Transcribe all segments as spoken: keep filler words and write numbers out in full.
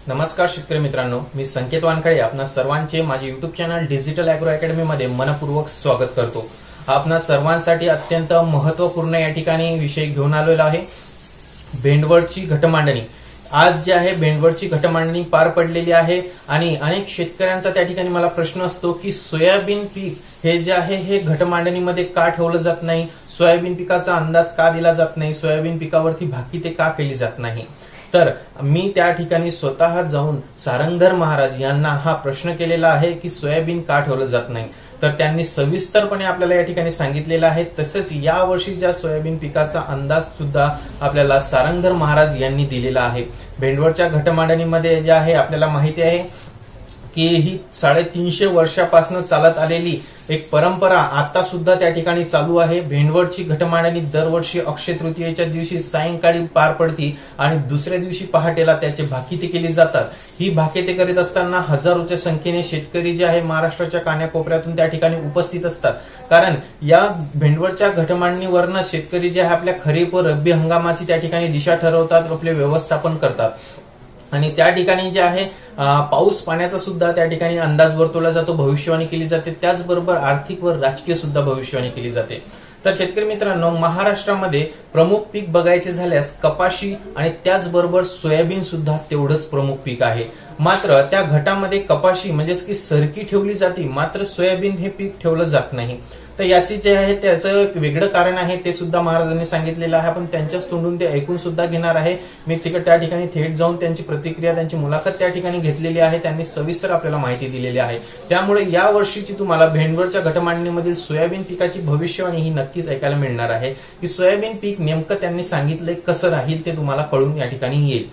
नमस्कार शेतकरी मित्रांनो, मी संकेत वानखडे आपणा सर्वांचे माझे YouTube channel digital agro academy मध्ये मनपूर्वक स्वागत करतो। आपणा सर्वांसाठी अत्यंत महत्त्वपूर्ण या ठिकाणी विषय घेऊन आलेलो आहे, भेंडवळची घटमांडणी। आज जे आहे भेंडवळची घटमांडणी पार पडलेली आहे आणि अनेक शेतकऱ्यांचा त्या ठिकाणी मला प्रश्न असतो की सोयाबीन पीक हे जे आहे हे घटमांडणीमध्ये का ठेवलं जात नाही, सोयाबीन पिकाचा अंदाज का दिला जात नाही, सोयाबीन पिकावरती भाकिते का केली जात नाही। तर मी त्या ठिकाणी स्वतः जाऊन सारंगधर महाराज यांना हा प्रश्न केलेला आहे की सोयाबीन का ठेवलं जात नाही। तर त्यांनी सविस्तरपणे आपल्याला या ठिकाणी सांगितलेलं आहे। तसेच या वर्षी ज्या सोयाबीन पिकाचा अंदाज सुद्धा आपल्याला सारंगधर महाराज यांनी दिलेला आहे। भेंडवळच्या घटमांडणीमध्ये जे आहे आपल्याला माहिती आहे की ही साडेतीनशे वर्षापासून चालत आलेली एक परंपरा आता सुद्धा त्या ठिकाणी चालू आहे। भेंडवळची घटमांडणी दरवर्षी अक्षय तृतीयेच्या दिवशी सायंकाळी पार पडती आणि दुसऱ्या दिवशी पहाटेला त्याचे भाकिते केली जातात। ही भाकिते करीत असताना हजारोच्या संख्येने शेतकरी जे आहे महाराष्ट्राच्या कानाकोपऱ्यातून त्या ठिकाणी उपस्थित असतात, कारण या भेंडवळच्या घटमांडणीवरनं शेतकरी जे आहे आपल्या खरीप व रब्बी हंगामाची त्या ठिकाणी दिशा ठरवतात, आपले व्यवस्थापन करतात आणि त्या ठिकाणी जे आहे पाऊस पाण्याचा सुद्धा त्या ठिकाणी अंदाज वर्तवला जातो, भविष्यवाणी केली जाते। त्याचबरोबर आर्थिक व राजकीय सुद्धा भविष्यवाणी केली जाते। तर शेतकरी मित्रांनो, महाराष्ट्रामध्ये प्रमुख पीक बघायचे झाल्यास कपाशी आणि त्याचबरोबर सोयाबीन सुद्धा तेवढंच प्रमुख पीक आहे। मात्र त्या घटामध्ये कपाशी म्हणजेच की सरकी ठेवली जाते, मात्र सोयाबीन हे पीक ठेवलं जात नाही। तर याची जे आहे त्याचं एक वेगळं कारण आहे, ते सुद्धा महाराजांनी सांगितलेलं आहे। आपण त्यांच्याच तोंडून ते ऐकून सुद्धा घेणार आहे। मी तिकडे त्या ठिकाणी थेट जाऊन त्यांची प्रतिक्रिया, त्यांची मुलाखत त्या ठिकाणी घेतलेली आहे। त्यांनी सविस्तर आपल्याला माहिती दिलेली आहे। त्यामुळे या वर्षीची तुम्हाला भेंडवळच्या घटमांडणीमधील सोयाबीन पिकाची भविष्यवाणी ही नक्कीच ऐकायला मिळणार आहे की सोयाबीन पीक नेमकं त्यांनी सांगितलंय कसं राहील ते तुम्हाला कळून या ठिकाणी येईल।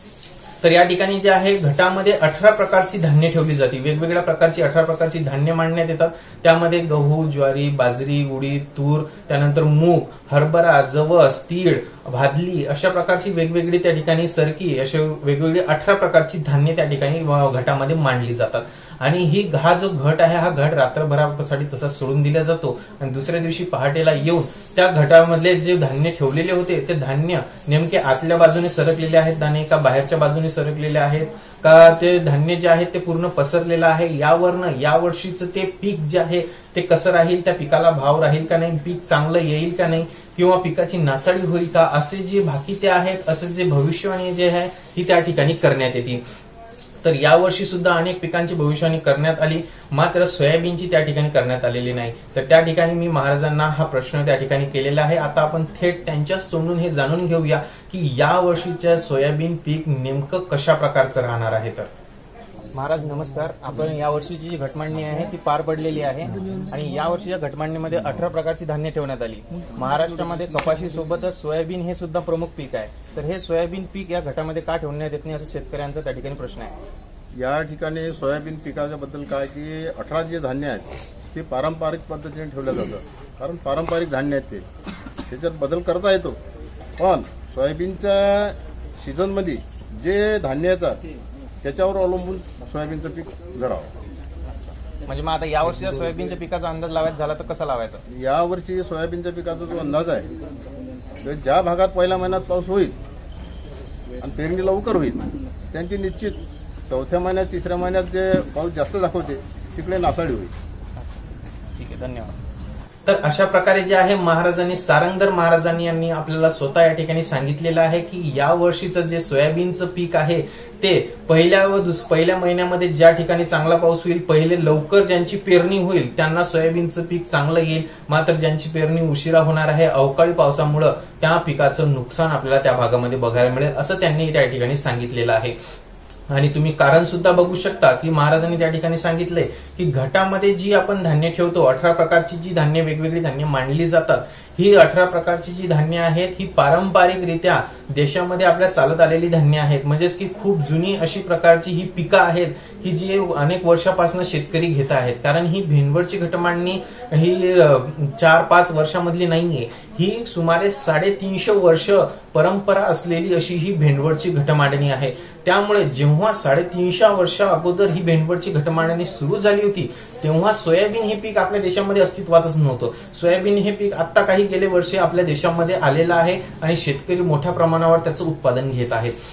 तर या ठिकाणी जे आहे घटामध्ये अठरा प्रकारची धान्य ठेवली जाते, वेगवेगळ्या प्रकारची अठरा प्रकारची धान्य मांडण्यात येतात। त्यामध्ये गहू, ज्वारी, बाजरी, उडीद, तूर, त्यानंतर मूग, हरभरा, जवस, तीळ, भादली अशा प्रकारची वेगवेगळी त्या ठिकाणी सरकी असे वेगवेगळी अठरा प्रकारची धान्य त्या ठिकाणी घटामध्ये मांडली जातात। आणि ही हा जो घट आहे हा घट रात्रभरासाठी तसाच सोडून दिला जातो आणि दुसऱ्या दिवशी पहाटेला येऊन त्या घटामधले जे धान्य ठेवलेले होते ते धान्य नेमके आतल्या बाजूने सरकलेले आहेत दाणे का बाहेरच्या बाजूने सरकलेले आहेत का ते धान्य जे आहे ते पूर्ण पसरलेलं आहे, यावरनं या वर्षीचं ते पीक जे आहे ते कसं राहील, त्या पिकाला भाव राहील का नाही, पीक चांगलं येईल का नाही किंवा पिकाची नासाडी होईल का, असे जे भाकिते आहेत, असे जे भविष्यवाणी जे आहे ही त्या ठिकाणी करण्यात येते। तर या वर्षी सुद्धा अनेक पिकांची भविष्यवाणी करण्यात आली, मात्र सोयाबीनची त्या ठिकाणी करण्यात आलेली नाही। तर त्या ठिकाणी मी महाराजांना हा प्रश्न त्या ठिकाणी केलेला आहे। आता आपण थेट त्यांच्याच तोंडून हे जाणून घेऊया की या वर्षीच्या सोयाबीन पीक नेमकं कशा प्रकारचं राहणार आहे। तर महाराज नमस्कार, आपण या वर्षीची जी घटमांडणी आहे ती पार पडलेली आहे आणि या वर्षीच्या घटमांडणीमध्ये अठरा प्रकारची धान्य ठेवण्यात आली। महाराष्ट्रामध्ये कपाशी सोबतच सोयाबीन हे सुद्धा प्रमुख पीक आहे। तर हे सोयाबीन पीक या घटामध्ये का ठेवण्यात येत नाही असं शेतकऱ्यांचा त्या ठिकाणी प्रश्न आहे। या ठिकाणी सोयाबीन पिकाच्या बद्दल काय की अठरा जे धान्य आहेत ते पारंपरिक पद्धतीने ठेवलं जातं, कारण पारंपरिक धान्य आहेत ते त्याच्यात बदल करता येतो। पण सोयाबीनच्या सीझनमध्ये जे धान्य येतात त्याच्यावर अवलंबून सोयाबीनचं पीक घडावं। म्हणजे मग आता या वर्षीच्या सोयाबीनच्या पिकाचा अंदाज लावायचा झाला तर कसा लावायचा? या वर्षी सोयाबीनच्या पिकाचा जो अंदाज आहे तर ज्या भागात पहिल्या महिन्यात पाऊस होईल आणि पेरणी लवकर होईल त्यांची निश्चित चौथ्या महिन्यात तिसऱ्या महिन्यात जे पाऊस जास्त दाखवते तिकडे नासाडी होईल। ठीक आहे, धन्यवाद। तर अशा प्रकारे जे आहे महाराजांनी सारंगधर महाराजांनी यांनी आपल्याला स्वतः या ठिकाणी सांगितलेलं आहे की या वर्षीचं जे सोयाबीनचं पीक आहे ते पहिल्या व दुस पहिल्या महिन्यामध्ये ज्या ठिकाणी चांगला पाऊस होईल, पहिले लवकर ज्यांची पेरणी होईल त्यांना सोयाबीनचं पीक चांगलं येईल, मात्र ज्यांची पेरणी उशिरा होणार आहे अवकाळी पावसामुळे त्या पिकाचं नुकसान आपल्याला त्या भागामध्ये बघायला मिळेल असं त्यांनी त्या ठिकाणी सांगितलेलं आहे। आणि तुम्ही कारण सुद्धा बघू शकता की महाराजांनी त्या ठिकाणी सांगितले की घटामध्ये जी आपण धान्य ठेवतो, अठरा प्रकारची जी धान्य वेगवेगळी धान्य मांडली जातात, ही अठरा प्रकारची जी धान्य आहेत ही पारंपरिकरित्या देशामध्ये आपल्या चालत आलेली धान्य आहेत। म्हणजेच की खूप जुनी अशी प्रकारची ही पिकं आहेत की जी अनेक वर्षापासून शेतकरी घेत आहेत, कारण ही भेंडवळची घटमांडणी ही चार पाच वर्षामधली नाहीये, ही सुमारे साडेतीनशे वर्ष परंपरा असलेली अशी ही भेंडवळची घटमांडणी आहे। त्यामुळे जेव्हा साडेतीनशे वर्षा अगोदर ही भेंडवळची घटमांडणी सुरू झाली होती तेव्हा सोयाबीन हे पीक आपल्या देशामध्ये अस्तित्वातच नव्हतं। सोयाबीन हे पीक आता काही गेले वर्षे आपल्या देशामध्ये आलेलं आहे आणि शेतकरी मोठ्या प्रमाणावर त्याचं उत्पादन घेत आहेत।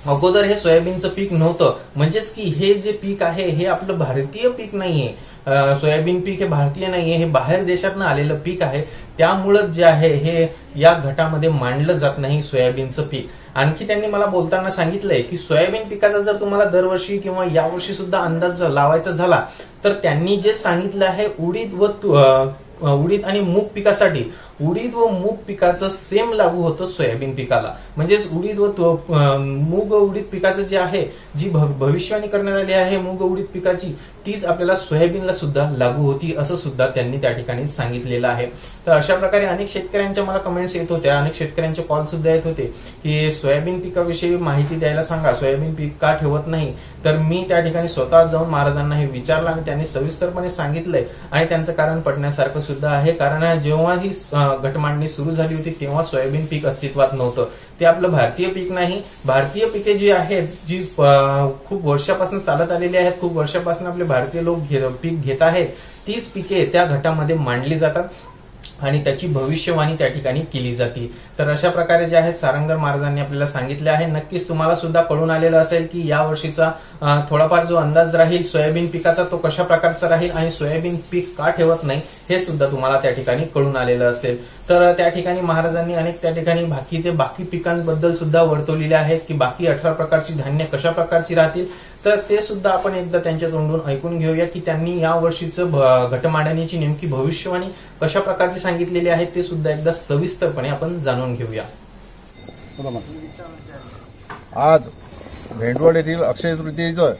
अगोदर हे सोयाबीनचं पीक नव्हतं. म्हणजेच की हे जे पीक आहे हे आपलं भारतीय पीक नाहीये. सोयाबीन पीक हे भारतीय नाहीये, हे बाहेर देशातनं आलेलं पीक आहे. त्यामुळं जे आहे हे या गटामध्ये मांडलं जात नाही सोयाबीनचं पीक. आणखी त्यांनी मला बोलताना सांगितलंय की सोयाबीन पिकाचा जर तुम्हाला दरवर्षी किंवा यावर्षी सुद्धा अंदाज लावायचा झाला तर त्यांनी जे सांगितलं आहे उडीद व उडीद आणि मूग पिकासाठी उडीद व मूग पिकाचं सेम लागू होतं सोयाबीन पिकाला. म्हणजेच उडीद व मूग उडीद पिकाचं जे आहे जी भविष्यवाणी करण्यात आली आहे मूग उडीद पिकाची तीच आपल्याला सोयाबीनला सुद्धा लागू होती असं सुद्धा त्यांनी त्या ठिकाणी सांगितलेलं आहे. तर अशा प्रकारे अनेक शेतकऱ्यांच्या मला कमेंट्स येत होत्या, अनेक शेतकऱ्यांचे कॉल सुद्धा येत होते की सोयाबीन पिकाविषयी माहिती द्यायला सांगा, सोयाबीन पीक का ठेवत नाही. तर मी त्या ठिकाणी स्वतः जाऊन महाराजांना हे विचारलं आणि त्यांनी सविस्तरपणे सांगितलंय आणि त्यांचं कारण पटण्यासारखं सुद्धा आहे. कारण जेव्हा ही घटमांडणी सुरू झाली होती तेव्हा सोयाबीन पीक अस्तित्वात नव्हतं. ते आपलं भारतीय पीक नाही. भारतीय पिके जी आहेत जी खूप वर्षापासून चालत आलेली आहेत, खूप वर्षापासून आपले भारतीय लोक पीक घेत आहेत, तीच पिके त्या गटामध्ये मांडली जातात आणि त्याची भविष्यवाणी त्या ठिकाणी केली जाते. तर अशा प्रकारे जे आहे सारंगर महाराजांनी आपल्याला सांगितले आहे. नक्कीच तुम्हाला सुद्धा कळून आलेलं असेल की या वर्षीचा थोडाफार जो अंदाज राहील सोयाबीन पिकाचा तो कशा प्रकारचा राहील आणि सोयाबीन पीक का ठेवत नाही हे सुद्धा तुम्हाला त्या ठिकाणी कळून आलेलं असेल. तर त्या ठिकाणी महाराजांनी अनेक त्या ठिकाणी बाकी ते बाकी पिकांबद्दल सुद्धा वर्तवलेले आहेत की बाकी अठरा प्रकारची धान्य कशा प्रकारची राहतील. तर ते सुद्धा आपण एकदा त्यांच्या तोंडून ऐकून घेऊया की त्यांनी या वर्षीचं घटमांडणीची नेमकी भविष्यवाणी कशा प्रकारची सांगितलेली आहे ते सुद्धा एकदा सविस्तरपणे आपण जाणून घेऊया. आज भेंडवड येथील अक्षय तृतीयेचं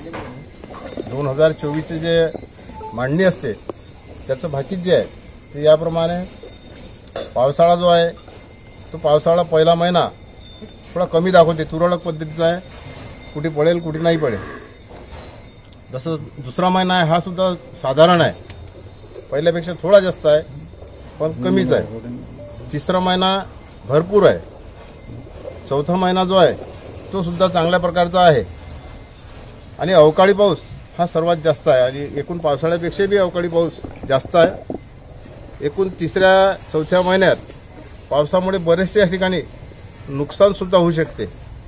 दोन हजार चोवीसचे जे मांडणी असते त्याचं भाकीत जे आहे ते याप्रमाणे पावसाळा जो आहे तो पावसाळा पहिला महिना थोडा कमी दाखवते, तुरळक पद्धतीचा आहे, कुठे पडेल कुठे नाही पडेल. जसं दुसरा महिना आहे हा सुद्धा साधारण आहे, पहिल्यापेक्षा थोडा जास्त आहे पण कमीच आहे. तिसरा महिना भरपूर आहे. चौथा महिना जो आहे तो सुद्धा चांगल्या प्रकारचा आहे आणि अवकाळी पाऊस हा सर्वात जास्त आहे आणि एकूण पावसाळ्यापेक्षा बी अवकाळी पाऊस जास्त आहे. एकूण तिसऱ्या चौथ्या महिन्यात पावसामुळे बरेचसे या ठिकाणी नुकसान सुद्धा होऊ शकते.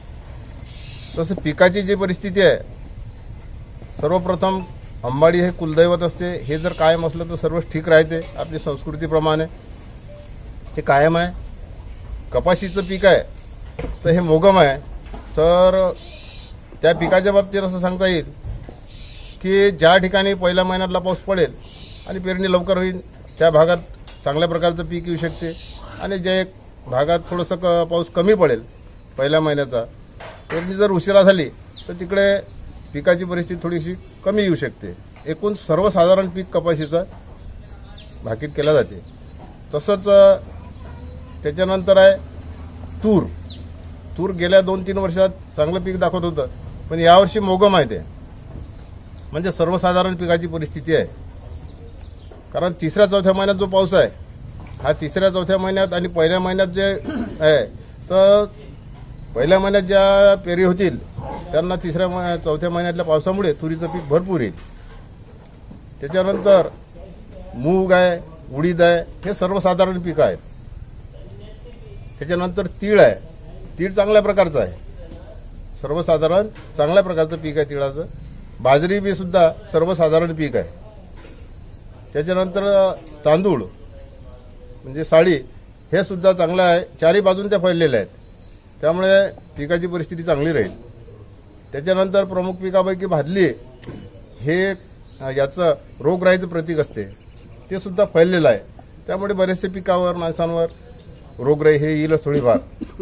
तसं पिकाची जी परिस्थिती आहे, सर्वप्रथम अंबाडी हे कुलदैवत असते, हे जर कायम असलं तर सर्वच ठीक राहते. आपली संस्कृतीप्रमाणे ते कायम आहे. कपाशीचं पीक आहे तर हे मोगम आहे, तर त्या पिकाच्या बाबतीत असं सांगता येईल की ज्या ठिकाणी पहिल्या महिन्यातला पाऊस पडेल आणि पेरणी लवकर होईल त्या भागात चांगल्या प्रकारचं पीक येऊ शकते आणि ज्या एक भागात थोडंसं क पाऊस कमी पडेल पहिल्या महिन्याचा, पेरणी जर उशिरा झाली तर तिकडे पिकाची परिस्थिती थोडीशी कमी येऊ शकते. एकूण सर्वसाधारण पीक कपाशीचं भाकीत केलं जाते. तसंच त्याच्यानंतर आहे तूर. तूर गेल्या दोन तीन वर्षात चांगलं पीक दाखवत होतं पण यावर्षी मोगम आहे. ते म्हणजे सर्वसाधारण पिकाची परिस्थिती आहे. कारण तिसऱ्या चौथ्या महिन्यात जो पाऊस आहे हा तिसऱ्या चौथ्या महिन्यात आणि पहिल्या महिन्यात जे आहे तर पहिल्या महिन्यात ज्या पेरी होतील त्यांना तिसऱ्या चौथ्या महिन्यातल्या पावसामुळे तुरीचं पीक भरपूर येईल. त्याच्यानंतर मूग आहे, उडीद आहे, हे सर्वसाधारण पीक आहे. त्याच्यानंतर तीळ आहे. तीळ चांगल्या प्रकारचं आहे, सर्वसाधारण चांगल्या प्रकारचं पीक आहे तिळाचं. बाजरी बी सुद्धा सर्वसाधारण पीक आहे. त्याच्यानंतर तांदूळ म्हणजे साळी हे सुद्धा चांगलं आहे. चारही बाजून त्या फैललेल्या आहेत त्यामुळे पिकाची परिस्थिती चांगली राहील. त्याच्यानंतर प्रमुख पिकापैकी भादली हे याचं रोगराईचं प्रतीक असते, ते सुद्धा फैललेलं आहे. त्यामुळे बरेचसे पिकावर माणसांवर रोगराई हे येईलच थोडीफार,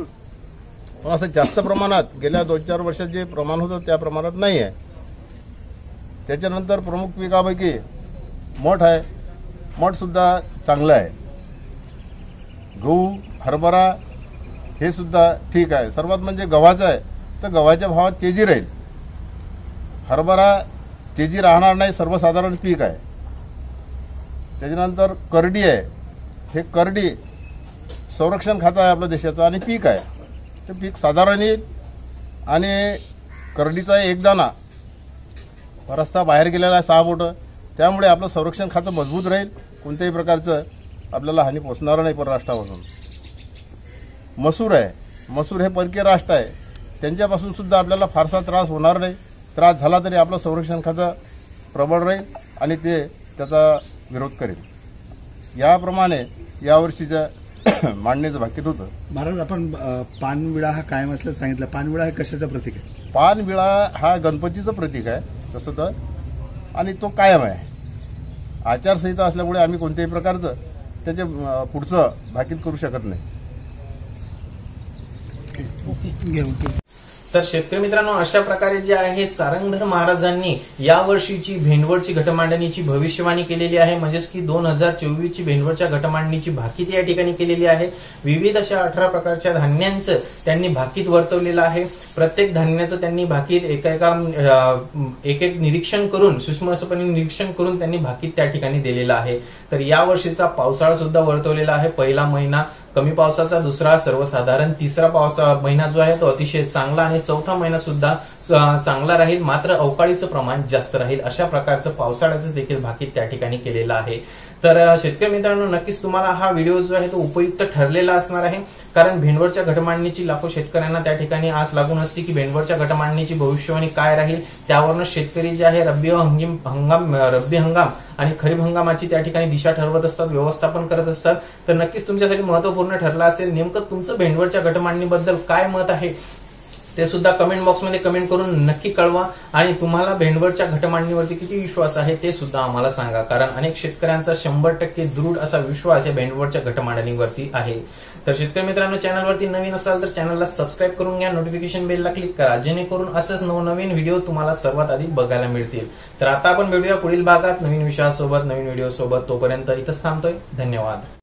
पण असं जास्त प्रमाणात गेल्या दोन चार वर्षात जे प्रमाण होतं त्या प्रमाणात नाही आहे. त्याच्यानंतर प्रमुख पिकापैकी मठ आहे. मठ सुद्धा चांगलं आहे. गहू, हरभरा हे सुद्धा ठीक आहे. सर्वात म्हणजे गव्हाचं आहे तर गव्हाच्या भावात तेजी राहील. हरभरा तेजी राहणार नाही, सर्वसाधारण पीक आहे. त्याच्यानंतर करडी आहे. हे करडी संरक्षण खातं आहे आपल्या देशाचं आणि पीक आहे. ते पीक साधारण येईल आणि करडीचा एक दाना रस्ता बाहेर गेलेला आहे सहा बोटं, त्यामुळे आपलं संरक्षण खातं मजबूत राहील. कोणत्याही प्रकारचं आपल्याला हानी पोचणार नाही परराष्ट्रापासून. मसूर आहे. मसूर हे परकीय राष्ट्र आहे त्यांच्यापासून सुद्धा आपल्याला फारसा त्रास होणार नाही. त्रास झाला तरी आपलं संरक्षण खातं प्रबळ राहील आणि ते त्याचा विरोध करेल. याप्रमाणे यावर्षीच्या मांडणीचं भाकीत होतं. महाराज, आपण अ, पानविडा हा कायम असल्याचं सांगितलं. पानविडा हे कशाचं प्रतीक आहे? पानविळा हा गणपतीचं प्रतीक आहे तसं तर, आणि तो कायम आहे. आचारसंहिता असल्यामुळे आम्ही कोणत्याही प्रकारचं त्याचे अ, पुढचं भाकीत करू शकत नाही. घेऊन तर शेतकरी मित्रांनो, अशा प्रकारे जे आहे सारंगधर महाराजांनी यावर्षीची भेंडवळची घटमांडणीची भविष्यवाणी केलेली आहे. म्हणजेच की दोन हजार चोवीस ची भेंडवळच्या घटमांडणीची भाकीत या ठिकाणी केलेली आहे. विविध अशा अठरा प्रकारच्या धान्यांचं त्यांनी भाकीत वर्तवलेलं आहे. प्रत्येक धान्याचं त्यांनी भाकीत एका एका एक एक निरीक्षण करून सूक्ष्मपणे निरीक्षण करून त्यांनी भाकीत त्या ठिकाणी दिलेलं आहे. तर यावर्षीचा पावसाळा सुद्धा वर्तवलेला आहे. पहिला महिना कमी पावसाचा, दुसरा सर्वसाधारण, तिसरा पावसा महिना जो आहे तो अतिशय चांगला आणि चौथा महिना सुद्धा चांगला राहील. मात्र अवकाळीचं प्रमाण जास्त राहील. अशा प्रकारचं पावसाळ्याचं देखील भाकीत त्या ठिकाणी केलेलं आहे. तर शेतकरी मित्रांनो, नक्कीच तुम्हाला हा व्हिडिओ जो आहे तो उपयुक्त ठरलेला असणार आहे. कारण भेंडवळच्या घटमांडणीची लाखो शेतकऱ्यांना त्या ठिकाणी आस लागून असते की भेंडवळच्या घटमांडणीची भविष्यवाणी काय राहील. त्यावरून शेतकरी जे आहे रब्बी हंगाम रब्बी हंगाम आणि खरीप हंगामाची त्या ठिकाणी दिशा ठरवत असतात, व्यवस्थापन करत असतात. तर नक्कीच तुमच्यासाठी महत्वपूर्ण ठरला असेल. नेमकं तुमचं भेंडवळच्या घटमांडणीबद्दल काय मत आहे ते सुद्धा कमेंट बॉक्समध्ये कमेंट करून नक्की कळवा. आणि तुम्हाला भेंडवळच्या घटमांडणीवरती किती विश्वास आहे ते सुद्धा आम्हाला सांगा. कारण अनेक शेतकऱ्यांचा शंभर टक्के दृढ असा विश्वास या भेंडवळच्या घटमांडणीवरती आहे. तर शेतकरी मित्रांनो, चॅनलवरती नवीन असाल तर चॅनलला सबस्क्राईब करून घ्या, नोटिफिकेशन बेलला क्लिक करा, जेणेकरून असंच नवनवीन व्हिडिओ तुम्हाला सर्वात आधी बघायला मिळतील. तर आता आपण भेटूया पुढील भागात नवीन विषयासोबत, नवीन व्हिडिओ सोबत. तोपर्यंत इथंच थांबतोय. धन्यवाद.